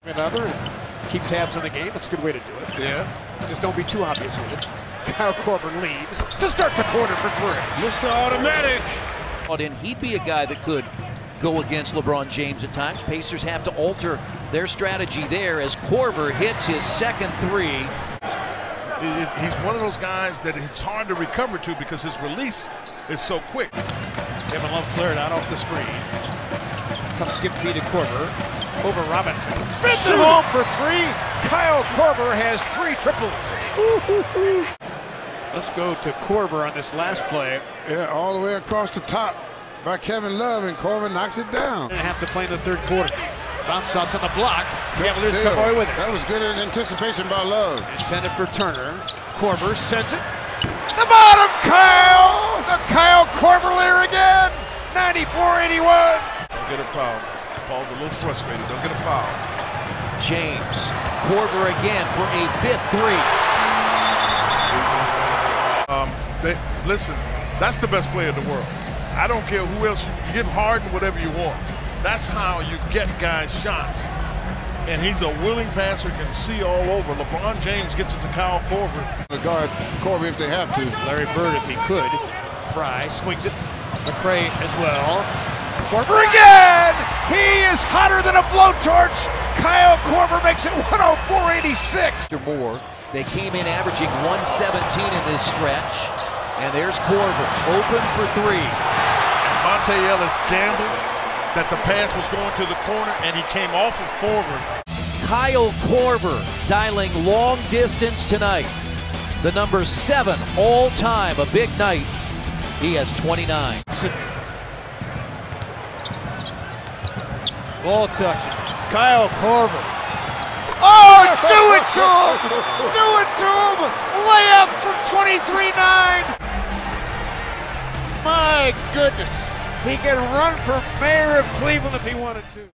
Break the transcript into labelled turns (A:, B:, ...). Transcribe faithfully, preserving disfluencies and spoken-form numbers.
A: Another, keep tabs on the game. It's a good way to do it.
B: Yeah.
A: Just don't be too obvious with it. Kyle Korver leads to start the quarter for three.
B: Mister Automatic.
C: And he'd be a guy that could go against LeBron James at times. Pacers have to alter their strategy there as Korver hits his second three.
B: He's one of those guys that it's hard to recover to because his release is so quick.
A: Kevin Love flared out off the screen. Tough skip feed to Korver. Over Robinson. Spins it home for three. Kyle Korver has three triples. Let's go to Korver on this last play.
D: Yeah, all the way across the top by Kevin Love, and Korver knocks it down.
A: And a half to play in the third quarter. Bounce outs on the block. Cavaliers
D: Still,
A: come away with it.
D: That was good in anticipation by Love.
A: Intended for Turner. Korver sends it. The bottom, Kyle! The Kyle Korver layer again! ninety-four eighty-one!
B: Don't get a foul. Paul's a little frustrated. Don't get a foul.
C: James. Korver again for a fifth three.
B: Um, they, listen, that's the best player in the world. I don't care who else. You give Harden whatever you want. That's how you get guys shots. And he's a willing passer, can see all over. LeBron James gets it to Kyle Korver.
D: The guard Korver if they have to.
A: Larry Bird if he could. Fry swings it. McRae as well. Korver again! He is hotter than a blowtorch. Kyle Korver makes it one oh four eighty-six.
C: More. They came in averaging one seventeen in this stretch. And there's Korver, open for three.
B: Monte Ellis gambled that the pass was going to the corner, and he came off of Korver.
C: Kyle Korver dialing long distance tonight. The number seven all-time, a big night. He has twenty-nine.
A: Ball touch. Kyle Korver. Oh, do it to him! Do it to him! Layup from twenty-three nine! My goodness. He can run for mayor of Cleveland if he wanted to.